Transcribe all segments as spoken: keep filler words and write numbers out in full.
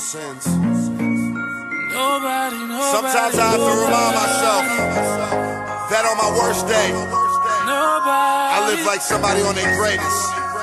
sins. Nobody, nobody, Sometimes I have to remind myself that on my worst day, nobody, I live like somebody on their greatest.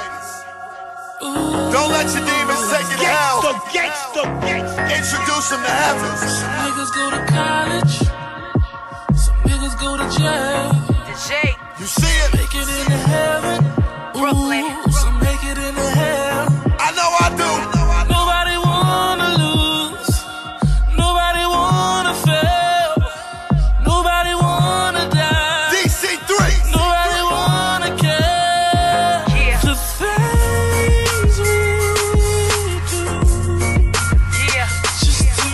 Ooh. Don't let your demons take you to hell. Gangsta, gangsta, Introduce them to heaven. Some niggas go to college, some niggas go to jail. The J. You see it? Make it into heaven. Brooklyn. Ooh, some make it into hell. I know I do. Nobody wanna lose. Nobody wanna fail. Nobody wanna die. D C three. Nobody wanna care. Yeah. The things we do. Yeah. Just to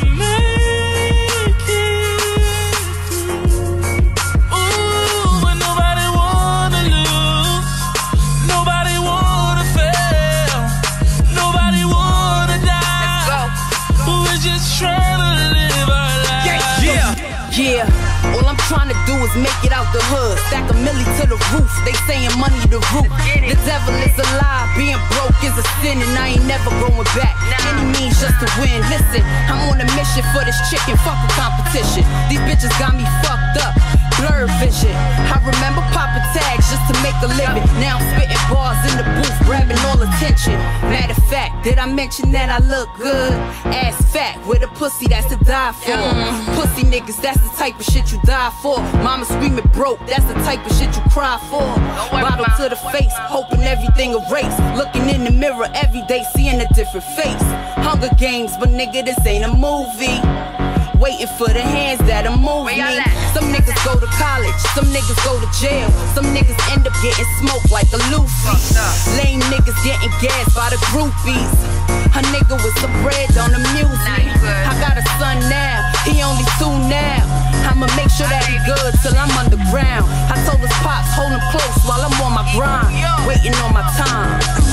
make it through. Ooh, but nobody wanna lose. Nobody wanna fail. Nobody wanna die. Let's go. We're just trying to live our lives. yeah. Yeah, all I'm trying to do is make it out the hood. Stack a milli to the roof, they saying money the root. The devil is a lie, being broke is a sin, and I ain't never going back. Any means just to win. Listen, I'm on a mission for this chicken, fuck a competition. These bitches got me fucked up, blurred vision. I remember popping tags just to make a living. Now I'm spitting bars in the booth, grabbing all attention. Matter of fact, did I mention that I look good? Ass fat, with a pussy that's to die for. Pussy niggas, that's the type of shit you die for. Mama screaming broke, that's the type of shit you cry for. Bottle to the face, hoping everything erase. Looking in the mirror every day, seeing a different face. Hunger Games, but nigga, this ain't a movie. Waiting for the hands that'll move me. Some niggas go to college, some niggas go to jail. Some niggas end up getting smoked like a Luffy. Lame niggas getting gassed by the groupies. A nigga with some bread don't amuse me. I got a son now, he only two now. I'ma make sure that he good till I'm underground. I told his pops, hold him close while I'm on my grind, waiting on my time.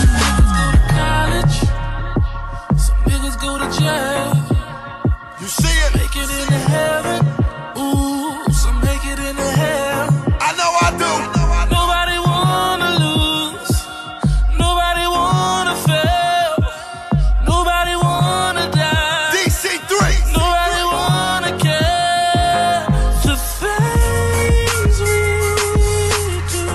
Some niggas go to college, some niggas go to jail. You see it? Make it into heaven. Ooh, some make it into hell. I know I do. Nobody wanna lose. Nobody wanna fail. Nobody wanna die. D C three. Nobody wanna care. The things we do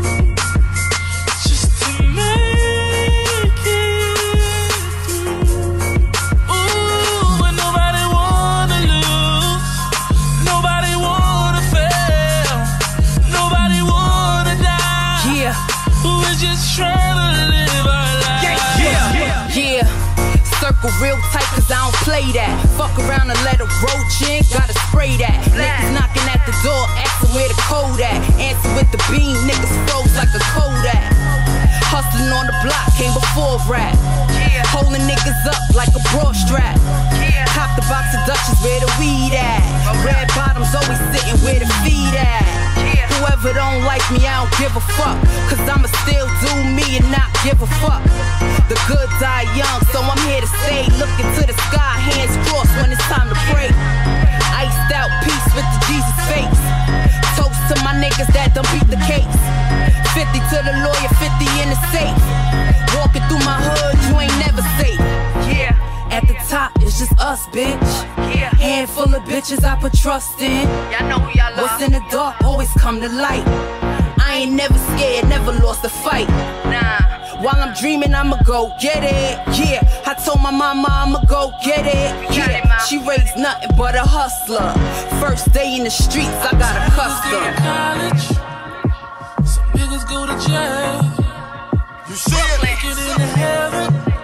just to make it through. Ooh, but nobody wanna lose. Nobody wanna fail. Nobody wanna die. Yeah, We're just trying to live our lives. Yeah. yeah. Circle real tight cause I don't play that. Fuck around and let a roach in, gotta spray that. Niggas knocking at the door, asking where the code at. Answer with the beam, niggas froze like a Kodak. Hustling on the block, came before rap. Holding niggas up like a broad strap. Cop the box of Dutchess, where the weed at. Red bottoms always sitting where the feet at. Whoever don't like me, I don't give a fuck. Cause I'ma still do me and not give a fuck. The good die young, so I'm here to stay. Looking to the sky, hands crossed when it's time to pray. Iced out peace with the Jesus face. Toast to my niggas that done beat the case. fifty to the lawyer, fifty in the safe. Walking through my hood, you ain't never safe. Yeah. At the top, it's just us, bitch. Yeah. Handful of bitches I put trust in. Y'all know who y'all What's love. in the dark always come to light. I ain't never scared, never lost a fight. Nah. While I'm dreaming, I'ma go get it. Yeah, I told my mama I'ma go get it. got it, Yeah, Mom. she raised nothing but a hustler. First day in the streets, I got a Go to custom. college. Some niggas go to jail. You see it? Make it into heaven.